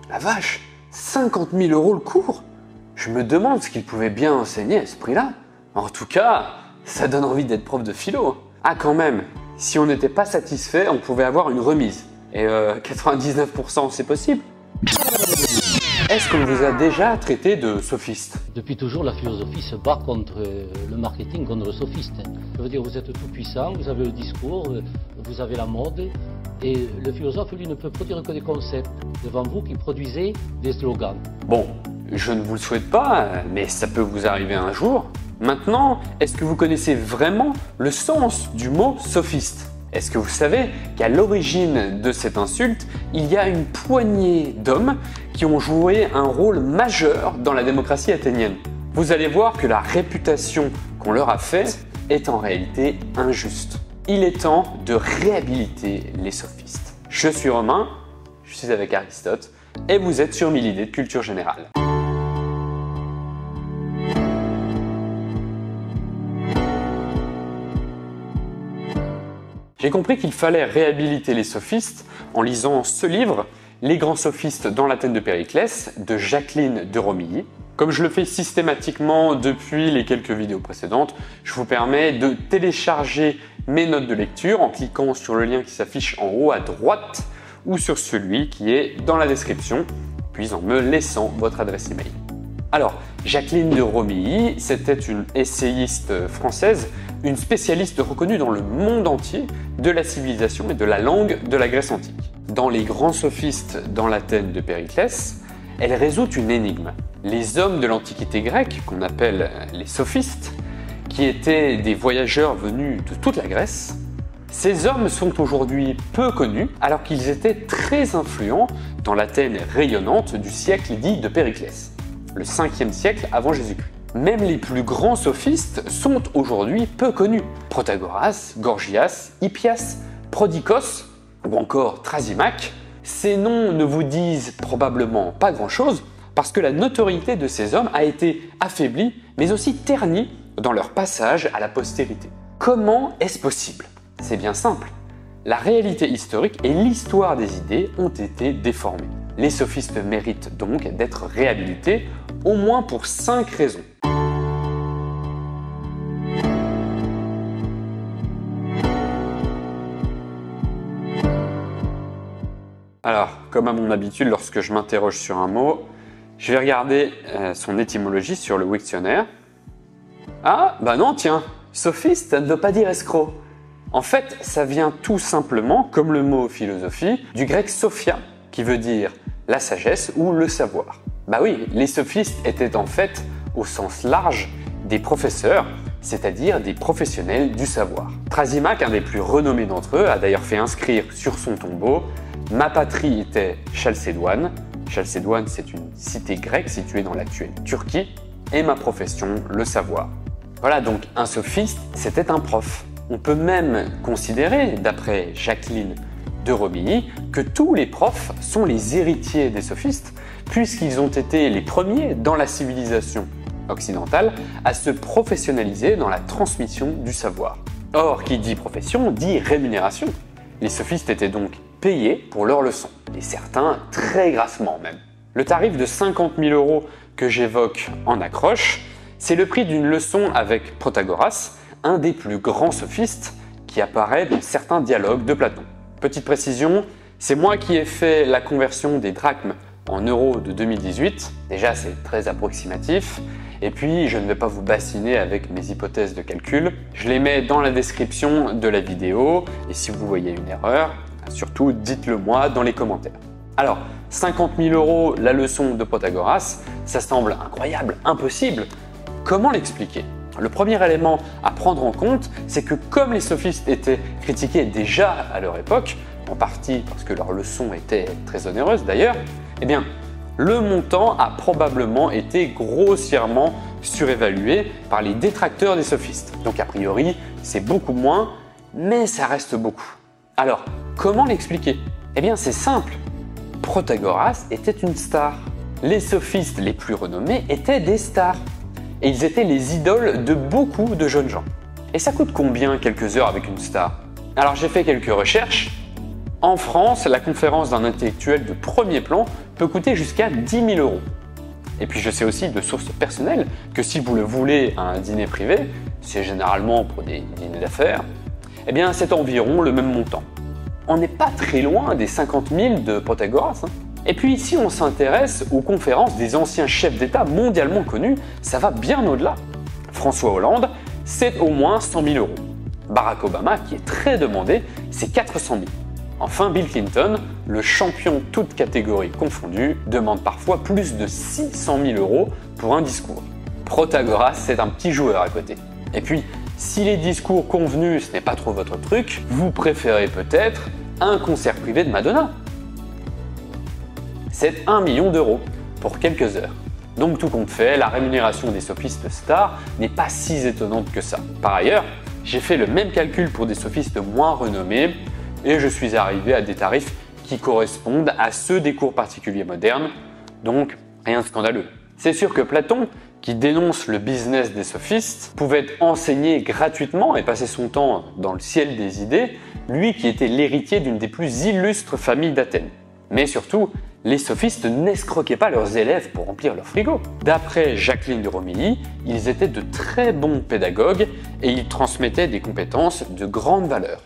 La vache, 50 000 € le cours? Je me demande ce qu'il pouvait bien enseigner à ce prix-là. En tout cas, ça donne envie d'être prof de philo. Ah quand même, si on n'était pas satisfait, on pouvait avoir une remise. Et 99% c'est possible. Est-ce qu'on vous a déjà traité de sophiste? Depuis toujours, la philosophie se bat contre le marketing, contre le sophiste. Je veux dire, vous êtes tout puissant, vous avez le discours, vous avez la mode, et le philosophe, lui, ne peut produire que des concepts devant vous qui produisez des slogans. Bon, je ne vous le souhaite pas, mais ça peut vous arriver un jour. Maintenant, est-ce que vous connaissez vraiment le sens du mot sophiste? Est-ce que vous savez qu'à l'origine de cette insulte, il y a une poignée d'hommes qui ont joué un rôle majeur dans la démocratie athénienne? Vous allez voir que la réputation qu'on leur a faite est en réalité injuste. Il est temps de réhabiliter les sophistes. Je suis Romain, je suis avec Aristote et vous êtes sur 1000 idées de culture générale. J'ai compris qu'il fallait réhabiliter les sophistes en lisant ce livre, Les grands sophistes dans l'Athènes de Périclès, de Jacqueline de Romilly. Comme je le fais systématiquement depuis les quelques vidéos précédentes, je vous permets de télécharger mes notes de lecture en cliquant sur le lien qui s'affiche en haut à droite ou sur celui qui est dans la description, puis en me laissant votre adresse email. Alors, Jacqueline de Romilly, c'était une essayiste française, une spécialiste reconnue dans le monde entier de la civilisation et de la langue de la Grèce antique. Dans Les grands sophistes dans l'Athènes de Périclès, elle résout une énigme. Les hommes de l'Antiquité grecque, qu'on appelle les sophistes, qui étaient des voyageurs venus de toute la Grèce, ces hommes sont aujourd'hui peu connus alors qu'ils étaient très influents dans l'Athènes rayonnante du siècle dit de Périclès, le 5e siècle avant Jésus-Christ. Même les plus grands sophistes sont aujourd'hui peu connus. Protagoras, Gorgias, Hippias, Prodicos ou encore Thrasymach, ces noms ne vous disent probablement pas grand-chose parce que la notoriété de ces hommes a été affaiblie mais aussi ternie dans leur passage à la postérité. Comment est-ce possible? C'est bien simple. La réalité historique et l'histoire des idées ont été déformées. Les sophistes méritent donc d'être réhabilités au moins pour 5 raisons. Alors, comme à mon habitude, lorsque je m'interroge sur un mot, je vais regarder son étymologie sur le Wiktionnaire. Ah, bah non, tiens, sophiste, ça ne veut pas dire escroc. En fait, ça vient tout simplement, comme le mot philosophie, du grec sophia, qui veut dire la sagesse ou le savoir. Bah oui, les sophistes étaient en fait, au sens large, des professeurs, c'est-à-dire des professionnels du savoir. Thrasymach, un des plus renommés d'entre eux, a d'ailleurs fait inscrire sur son tombeau « Ma patrie était Chalcédoine ». Chalcédoine, c'est une cité grecque située dans l'actuelle Turquie, et ma profession, le savoir. Voilà, donc un sophiste, c'était un prof. On peut même considérer, d'après Jacqueline de Romilly, que tous les profs sont les héritiers des sophistes, puisqu'ils ont été les premiers dans la civilisation occidentale à se professionnaliser dans la transmission du savoir. Or, qui dit profession, dit rémunération. Les sophistes étaient donc payés pour leurs leçons, et certains très grassement même. Le tarif de 50 000 € que j'évoque en accroche, c'est le prix d'une leçon avec Protagoras, un des plus grands sophistes qui apparaît dans certains dialogues de Platon. Petite précision, c'est moi qui ai fait la conversion des drachmes en euros de 2018. Déjà, c'est très approximatif. Et puis, je ne vais pas vous bassiner avec mes hypothèses de calcul. Je les mets dans la description de la vidéo. Et si vous voyez une erreur, surtout dites-le moi dans les commentaires. Alors, 50 000 € la leçon de Protagoras, ça semble incroyable, impossible. Comment l'expliquer? Le premier élément à prendre en compte, c'est que comme les sophistes étaient critiqués déjà à leur époque, en partie parce que leurs leçons étaient très onéreuses d'ailleurs, eh bien, le montant a probablement été grossièrement surévalué par les détracteurs des sophistes. Donc a priori, c'est beaucoup moins, mais ça reste beaucoup. Alors, comment l'expliquer? Eh bien, c'est simple. Protagoras était une star. Les sophistes les plus renommés étaient des stars. Et ils étaient les idoles de beaucoup de jeunes gens. Et ça coûte combien quelques heures avec une star? Alors j'ai fait quelques recherches. En France, la conférence d'un intellectuel de premier plan peut coûter jusqu'à 10 000 euros. Et puis je sais aussi de sources personnelles que si vous le voulez à un dîner privé, c'est généralement pour des dîners d'affaires, eh bien c'est environ le même montant. On n'est pas très loin des 50 000 de Protagoras. Et puis si on s'intéresse aux conférences des anciens chefs d'État mondialement connus, ça va bien au-delà. François Hollande, c'est au moins 100 000 euros. Barack Obama, qui est très demandé, c'est 400 000. Enfin, Bill Clinton, le champion toutes catégories confondues, demande parfois plus de 600 000 euros pour un discours. Protagoras, c'est un petit joueur à côté. Et puis, si les discours convenus, ce n'est pas trop votre truc, vous préférez peut-être un concert privé de Madonna. C'est 1 million d'euros pour quelques heures. Donc tout compte fait, la rémunération des sophistes stars n'est pas si étonnante que ça. Par ailleurs, j'ai fait le même calcul pour des sophistes moins renommés et je suis arrivé à des tarifs qui correspondent à ceux des cours particuliers modernes, donc rien de scandaleux. C'est sûr que Platon, qui dénonce le business des sophistes, pouvait enseigner gratuitement et passer son temps dans le ciel des idées, lui qui était l'héritier d'une des plus illustres familles d'Athènes. Mais surtout, les sophistes n'escroquaient pas leurs élèves pour remplir leur frigo. D'après Jacqueline de Romilly, ils étaient de très bons pédagogues et ils transmettaient des compétences de grande valeur.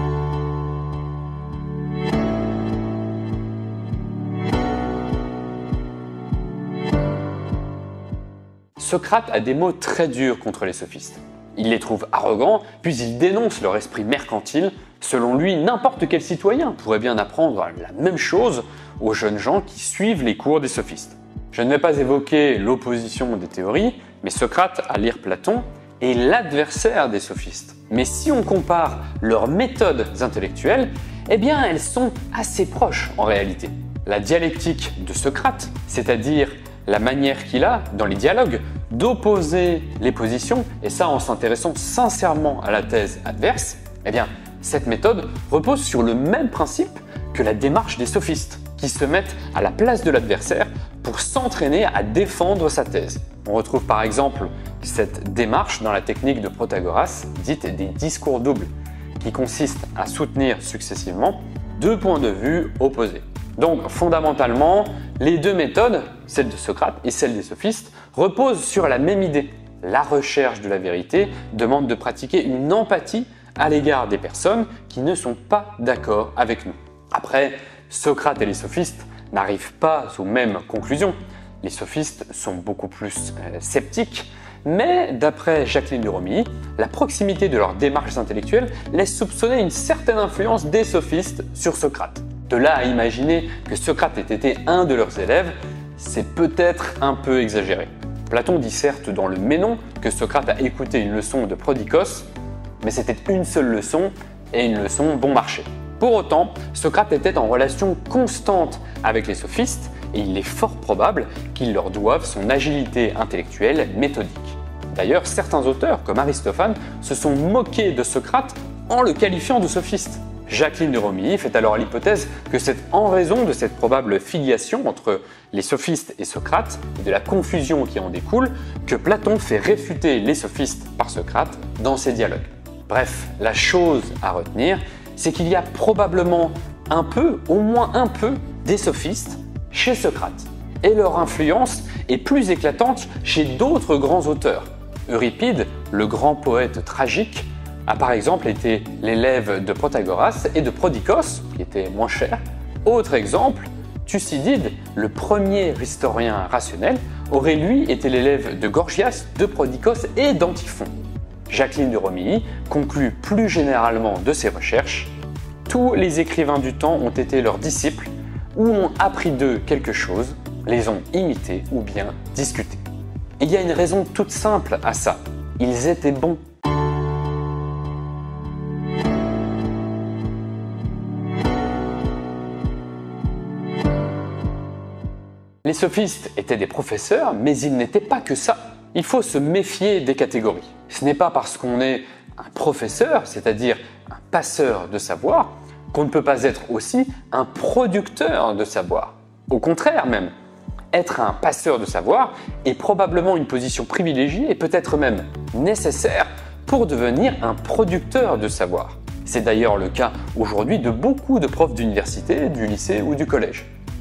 Socrate a des mots très durs contre les sophistes. Il les trouve arrogants, puis il dénonce leur esprit mercantile. Selon lui, n'importe quel citoyen pourrait bien apprendre la même chose aux jeunes gens qui suivent les cours des sophistes. Je ne vais pas évoquer l'opposition des théories, mais Socrate, à lire Platon, est l'adversaire des sophistes. Mais si on compare leurs méthodes intellectuelles, eh bien elles sont assez proches en réalité. La dialectique de Socrate, c'est-à-dire la manière qu'il a, dans les dialogues, d'opposer les positions, et ça en s'intéressant sincèrement à la thèse adverse, eh bien, cette méthode repose sur le même principe que la démarche des sophistes, qui se mettent à la place de l'adversaire pour s'entraîner à défendre sa thèse. On retrouve par exemple cette démarche dans la technique de Protagoras, dite des discours doubles, qui consiste à soutenir successivement deux points de vue opposés. Donc fondamentalement, les deux méthodes, celle de Socrate et celle des sophistes, reposent sur la même idée. La recherche de la vérité demande de pratiquer une empathie à l'égard des personnes qui ne sont pas d'accord avec nous. Après, Socrate et les sophistes n'arrivent pas aux mêmes conclusions. Les sophistes sont beaucoup plus sceptiques, mais d'après Jacqueline de Romilly, la proximité de leurs démarches intellectuelles laisse soupçonner une certaine influence des sophistes sur Socrate. De là à imaginer que Socrate ait été un de leurs élèves, c'est peut-être un peu exagéré. Platon dit certes dans le Ménon que Socrate a écouté une leçon de Prodicos, mais c'était une seule leçon et une leçon bon marché. Pour autant, Socrate était en relation constante avec les sophistes et il est fort probable qu'il leur doive son agilité intellectuelle méthodique. D'ailleurs, certains auteurs, comme Aristophane, se sont moqués de Socrate en le qualifiant de sophiste. Jacqueline de Romilly fait alors l'hypothèse que c'est en raison de cette probable filiation entre les sophistes et Socrate et de la confusion qui en découle que Platon fait réfuter les sophistes par Socrate dans ses dialogues. Bref, la chose à retenir, c'est qu'il y a probablement un peu, au moins un peu, des sophistes chez Socrate. Et leur influence est plus éclatante chez d'autres grands auteurs. Euripide, le grand poète tragique, a par exemple été l'élève de Protagoras et de Prodicos, qui était moins cher. Autre exemple, Thucydide, le premier historien rationnel, aurait lui été l'élève de Gorgias, de Prodicos et d'Antiphon. Jacqueline de Romilly conclut plus généralement de ses recherches. Tous les écrivains du temps ont été leurs disciples ou ont appris d'eux quelque chose, les ont imités ou bien discutés. Il y a une raison toute simple à ça. Ils étaient bons. Les sophistes étaient des professeurs, mais ils n'étaient pas que ça. Il faut se méfier des catégories. Ce n'est pas parce qu'on est un professeur, c'est-à-dire un passeur de savoir, qu'on ne peut pas être aussi un producteur de savoir. Au contraire même, être un passeur de savoir est probablement une position privilégiée et peut-être même nécessaire pour devenir un producteur de savoir. C'est d'ailleurs le cas aujourd'hui de beaucoup de profs d'université, du lycée ou du collège.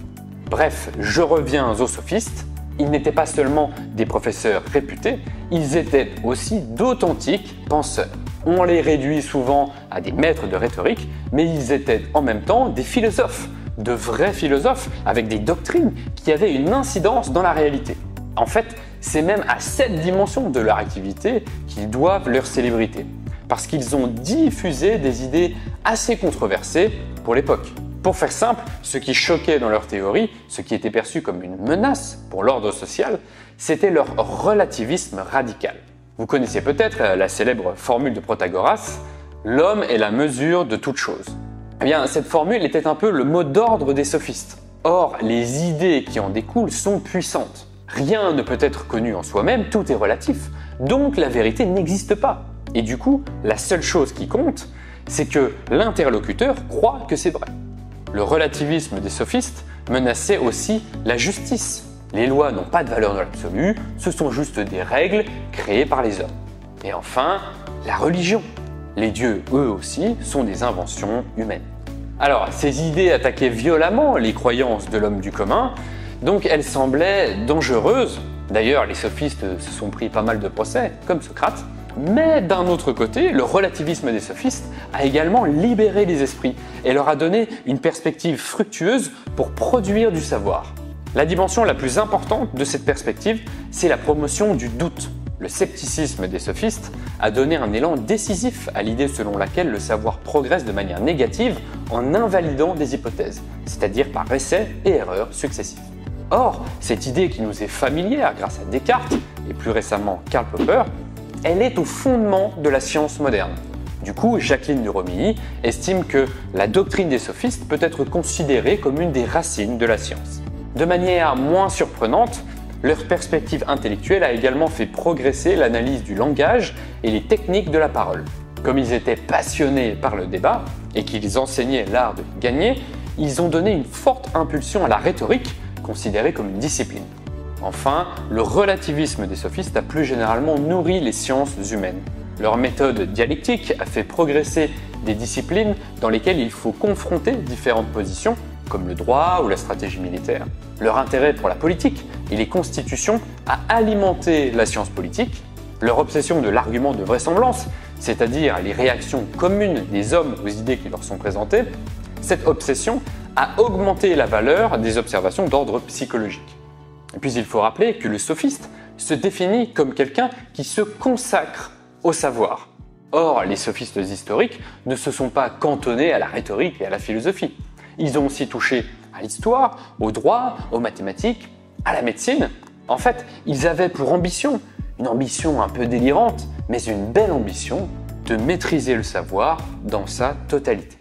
Bref, je reviens aux sophistes. Ils n'étaient pas seulement des professeurs réputés, ils étaient aussi d'authentiques penseurs. On les réduit souvent à des maîtres de rhétorique, mais ils étaient en même temps des philosophes, de vrais philosophes, avec des doctrines qui avaient une incidence dans la réalité. En fait, c'est même à cette dimension de leur activité qu'ils doivent leur célébrité, parce qu'ils ont diffusé des idées assez controversées pour l'époque. Pour faire simple, ce qui choquait dans leur théorie, ce qui était perçu comme une menace pour l'ordre social, c'était leur relativisme radical. Vous connaissez peut-être la célèbre formule de Protagoras, « L'homme est la mesure de toute chose ». Eh bien, cette formule était un peu le mot d'ordre des sophistes. Or, les idées qui en découlent sont puissantes. Rien ne peut être connu en soi-même, tout est relatif, donc la vérité n'existe pas. Et du coup, la seule chose qui compte, c'est que l'interlocuteur croit que c'est vrai. Le relativisme des sophistes menaçait aussi la justice. Les lois n'ont pas de valeur dans l'absolu, ce sont juste des règles créées par les hommes. Et enfin, la religion. Les dieux, eux aussi, sont des inventions humaines. Alors, ces idées attaquaient violemment les croyances de l'homme du commun, donc elles semblaient dangereuses. D'ailleurs, les sophistes se sont pris pas mal de procès, comme Socrate. Mais d'un autre côté, le relativisme des sophistes a également libéré les esprits et leur a donné une perspective fructueuse pour produire du savoir. La dimension la plus importante de cette perspective, c'est la promotion du doute. Le scepticisme des sophistes a donné un élan décisif à l'idée selon laquelle le savoir progresse de manière négative en invalidant des hypothèses, c'est-à-dire par essais et erreurs successifs. Or, cette idée qui nous est familière grâce à Descartes et plus récemment Karl Popper, elle est au fondement de la science moderne. Du coup, Jacqueline de Romilly estime que la doctrine des sophistes peut être considérée comme une des racines de la science. De manière moins surprenante, leur perspective intellectuelle a également fait progresser l'analyse du langage et les techniques de la parole. Comme ils étaient passionnés par le débat et qu'ils enseignaient l'art de gagner, ils ont donné une forte impulsion à la rhétorique, considérée comme une discipline. Enfin, le relativisme des sophistes a plus généralement nourri les sciences humaines. Leur méthode dialectique a fait progresser des disciplines dans lesquelles il faut confronter différentes positions, comme le droit ou la stratégie militaire. Leur intérêt pour la politique et les constitutions a alimenté la science politique. Leur obsession de l'argument de vraisemblance, c'est-à-dire les réactions communes des hommes aux idées qui leur sont présentées, cette obsession a augmenté la valeur des observations d'ordre psychologique. Et puis il faut rappeler que le sophiste se définit comme quelqu'un qui se consacre au savoir. Or, les sophistes historiques ne se sont pas cantonnés à la rhétorique et à la philosophie. Ils ont aussi touché à l'histoire, au droit, aux mathématiques, à la médecine. En fait, ils avaient pour ambition, une ambition un peu délirante, mais une belle ambition, de maîtriser le savoir dans sa totalité.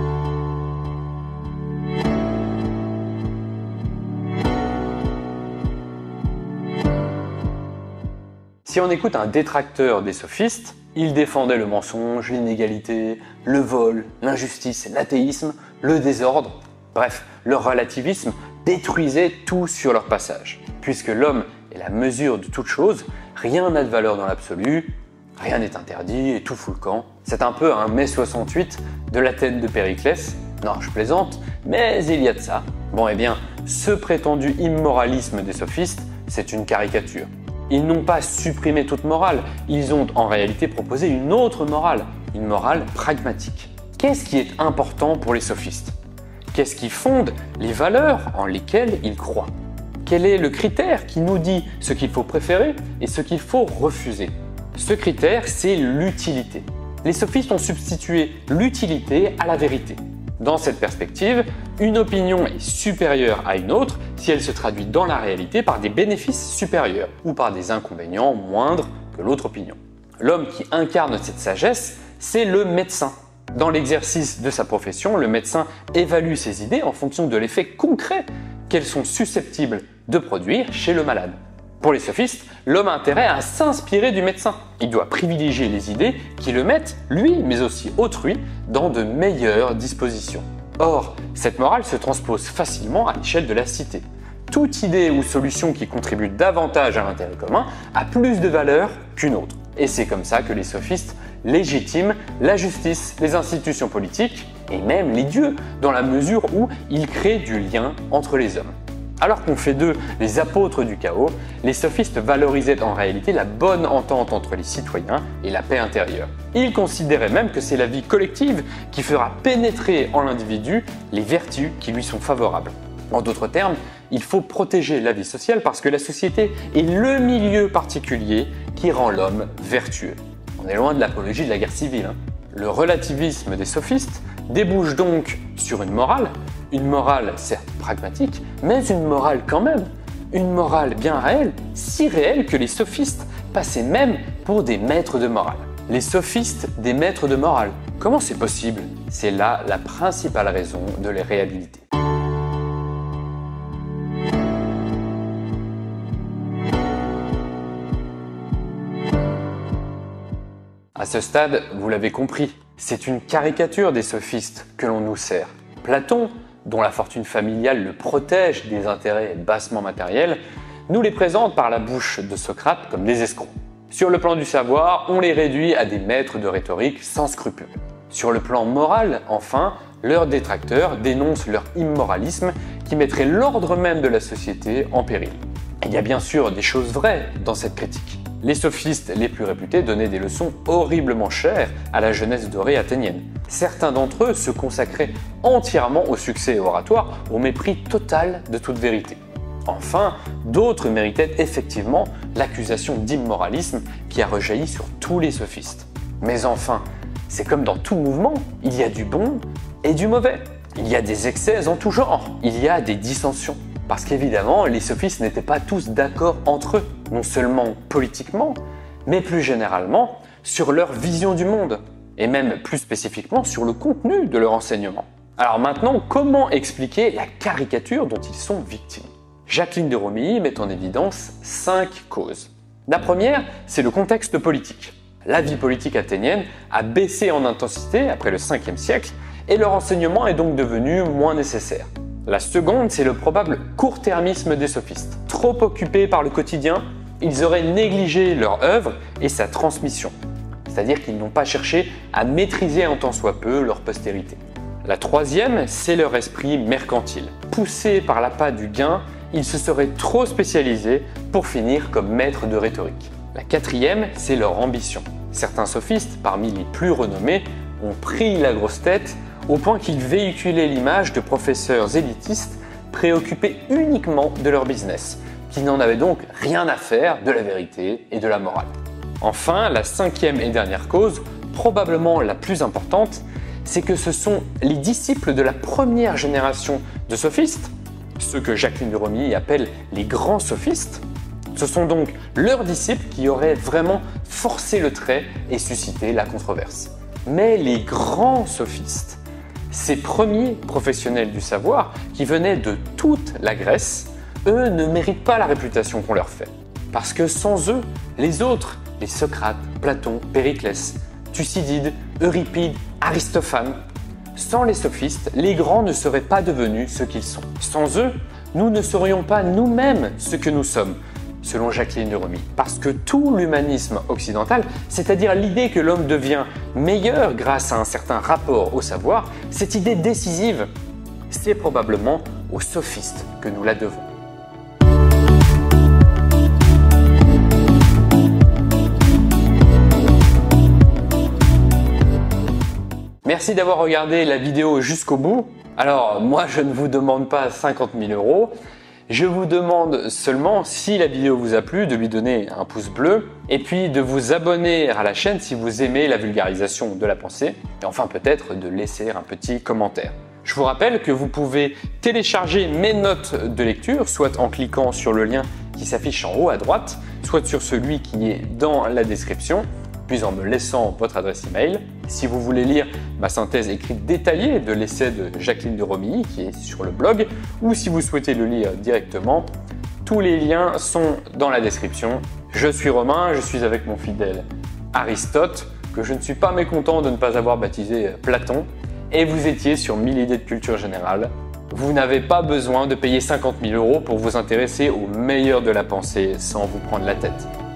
Si on écoute un détracteur des sophistes, il défendait le mensonge, l'inégalité, le vol, l'injustice, l'athéisme, le désordre. Bref, leur relativisme détruisait tout sur leur passage. Puisque l'homme est la mesure de toute chose, rien n'a de valeur dans l'absolu, rien n'est interdit et tout fout le camp. C'est un peu un mai 68 de l'Athènes de Périclès. Non, je plaisante, mais il y a de ça. Bon, eh bien, ce prétendu immoralisme des sophistes, c'est une caricature. Ils n'ont pas supprimé toute morale, ils ont en réalité proposé une autre morale, une morale pragmatique. Qu'est-ce qui est important pour les sophistes? Qu'est-ce qui fonde les valeurs en lesquelles ils croient? Quel est le critère qui nous dit ce qu'il faut préférer et ce qu'il faut refuser? Ce critère, c'est l'utilité. Les sophistes ont substitué l'utilité à la vérité. Dans cette perspective, une opinion est supérieure à une autre si elle se traduit dans la réalité par des bénéfices supérieurs ou par des inconvénients moindres que l'autre opinion. L'homme qui incarne cette sagesse, c'est le médecin. Dans l'exercice de sa profession, le médecin évalue ses idées en fonction de l'effet concret qu'elles sont susceptibles de produire chez le malade. Pour les sophistes, l'homme a intérêt à s'inspirer du médecin. Il doit privilégier les idées qui le mettent, lui, mais aussi autrui, dans de meilleures dispositions. Or, cette morale se transpose facilement à l'échelle de la cité. Toute idée ou solution qui contribue davantage à l'intérêt commun a plus de valeur qu'une autre. Et c'est comme ça que les sophistes légitiment la justice, les institutions politiques et même les dieux, dans la mesure où ils créent du lien entre les hommes. Alors qu'on fait d'eux les apôtres du chaos, les sophistes valorisaient en réalité la bonne entente entre les citoyens et la paix intérieure. Ils considéraient même que c'est la vie collective qui fera pénétrer en l'individu les vertus qui lui sont favorables. En d'autres termes, il faut protéger la vie sociale parce que la société est le milieu particulier qui rend l'homme vertueux. On est loin de l'apologie de la guerre civile. Le relativisme des sophistes débouche donc sur une morale certes pragmatique, mais une morale quand même. Une morale bien réelle, si réelle que les sophistes passaient même pour des maîtres de morale. Les sophistes des maîtres de morale. Comment c'est possible? C'est là la principale raison de les réhabiliter. À ce stade, vous l'avez compris, c'est une caricature des sophistes que l'on nous sert. Platon, dont la fortune familiale le protège des intérêts bassement matériels, nous les présente par la bouche de Socrate comme des escrocs. Sur le plan du savoir, on les réduit à des maîtres de rhétorique sans scrupules. Sur le plan moral, enfin, leurs détracteurs dénoncent leur immoralisme qui mettrait l'ordre même de la société en péril. Il y a bien sûr des choses vraies dans cette critique. Les sophistes les plus réputés donnaient des leçons horriblement chères à la jeunesse dorée athénienne. Certains d'entre eux se consacraient entièrement au succès oratoire, au mépris total de toute vérité. Enfin, d'autres méritaient effectivement l'accusation d'immoralisme qui a rejailli sur tous les sophistes. Mais enfin, c'est comme dans tout mouvement, il y a du bon et du mauvais. Il y a des excès en tout genre, il y a des dissensions. Parce qu'évidemment, les sophistes n'étaient pas tous d'accord entre eux, non seulement politiquement, mais plus généralement sur leur vision du monde, et même plus spécifiquement sur le contenu de leur enseignement. Alors maintenant, comment expliquer la caricature dont ils sont victimes? Jacqueline de Romilly met en évidence 5 causes. La première, c'est le contexte politique. La vie politique athénienne a baissé en intensité après le 5e siècle, et leur enseignement est donc devenu moins nécessaire. La seconde, c'est le probable court-termisme des sophistes. Trop occupés par le quotidien, ils auraient négligé leur œuvre et sa transmission. C'est-à-dire qu'ils n'ont pas cherché à maîtriser en tant soit peu leur postérité. La troisième, c'est leur esprit mercantile. Poussés par l'appât du gain, ils se seraient trop spécialisés pour finir comme maîtres de rhétorique. La quatrième, c'est leur ambition. Certains sophistes, parmi les plus renommés, ont pris la grosse tête au point qu'ils véhiculaient l'image de professeurs élitistes préoccupés uniquement de leur business, qui n'en avaient donc rien à faire de la vérité et de la morale. Enfin, la cinquième et dernière cause, probablement la plus importante, c'est que ce sont les disciples de la première génération de sophistes, ceux que Jacqueline de Romilly appelle les grands sophistes. Ce sont donc leurs disciples qui auraient vraiment forcé le trait et suscité la controverse. Mais les grands sophistes, ces premiers professionnels du savoir qui venaient de toute la Grèce, eux ne méritent pas la réputation qu'on leur fait. Parce que sans eux, les autres, les Socrate, Platon, Périclès, Thucydide, Euripide, Aristophane, sans les sophistes, les grands ne seraient pas devenus ce qu'ils sont. Sans eux, nous ne serions pas nous-mêmes ce que nous sommes, selon Jacqueline de Romilly. Parce que tout l'humanisme occidental, c'est-à-dire l'idée que l'homme devient meilleur grâce à un certain rapport au savoir, cette idée décisive, c'est probablement aux sophistes que nous la devons. Merci d'avoir regardé la vidéo jusqu'au bout. Alors, moi, je ne vous demande pas 50 000 €. Je vous demande seulement, si la vidéo vous a plu, de lui donner un pouce bleu et puis de vous abonner à la chaîne si vous aimez la vulgarisation de la pensée et enfin peut-être de laisser un petit commentaire. Je vous rappelle que vous pouvez télécharger mes notes de lecture, soit en cliquant sur le lien qui s'affiche en haut à droite, soit sur celui qui est dans la description, puis en me laissant votre adresse email. Si vous voulez lire ma synthèse écrite détaillée de l'essai de Jacqueline de Romilly qui est sur le blog, ou si vous souhaitez le lire directement, tous les liens sont dans la description. Je suis Romain, je suis avec mon fidèle Aristote, que je ne suis pas mécontent de ne pas avoir baptisé Platon, et vous étiez sur 1000 idées de culture générale. Vous n'avez pas besoin de payer 50 000 € pour vous intéresser au meilleur de la pensée sans vous prendre la tête.